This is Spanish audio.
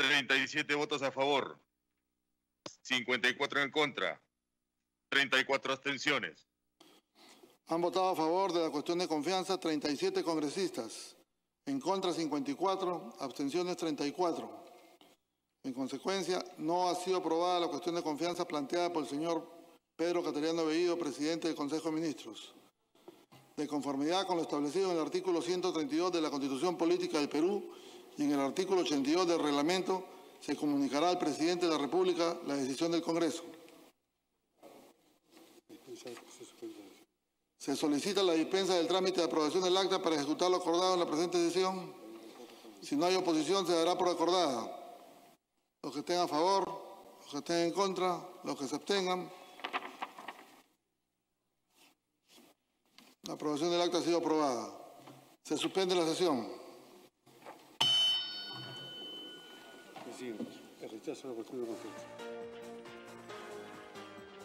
37 votos a favor, 54 en contra, 34 abstenciones. Han votado a favor de la cuestión de confianza 37 congresistas, en contra 54, abstenciones 34. En consecuencia, no ha sido aprobada la cuestión de confianza planteada por el señor Pedro Cateriano Bellido, presidente del Consejo de Ministros. De conformidad con lo establecido en el artículo 132 de la Constitución Política del Perú y en el artículo 82 del reglamento, se comunicará al presidente de la República la decisión del Congreso. Se solicita la dispensa del trámite de aprobación del acta para ejecutar lo acordado en la presente sesión. Si no hay oposición, se dará por acordada. Los que estén a favor, los que estén en contra, los que se abstengan. La aprobación del acta ha sido aprobada. Se suspende la sesión. Presidente, el rechazo de la cuestión de confianza.